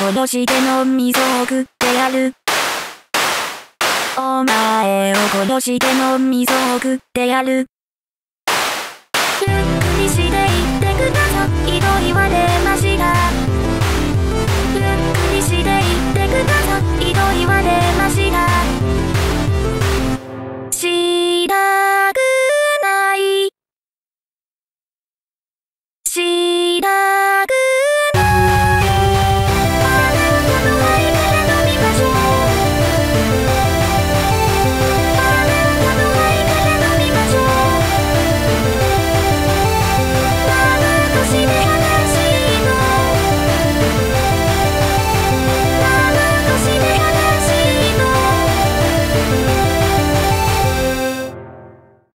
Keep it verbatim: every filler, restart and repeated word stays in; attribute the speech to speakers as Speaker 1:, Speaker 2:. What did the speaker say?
Speaker 1: 殺してのみそを食ってやる。お前を殺してのみそを食ってやる。ゆっくりしていってくださいと言われ